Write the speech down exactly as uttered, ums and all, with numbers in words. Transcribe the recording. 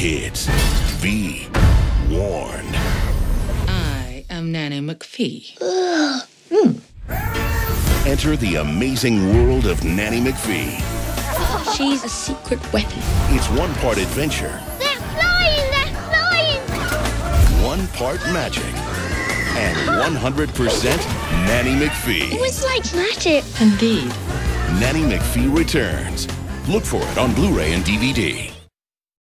Kids, be warned. I am Nanny McPhee. mm. Enter the amazing world of Nanny McPhee. She's a secret weapon. It's one part adventure. They're flying! They're flying! One part magic. And one hundred percent Nanny McPhee. It was like magic. Indeed. Nanny McPhee returns. Look for it on Blu-ray and D V D.